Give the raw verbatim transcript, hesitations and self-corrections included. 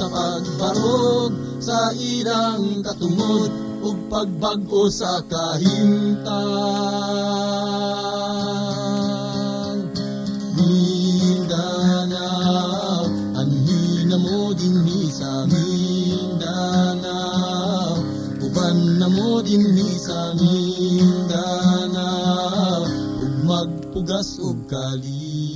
pagbarog sa ilang katungod ug pagbag-o sa kahimtang. Mindanao, anhin na mo dinhi sa Mindanao, uban na mo dinhi sa Mindanao, ug magpugas ug kali.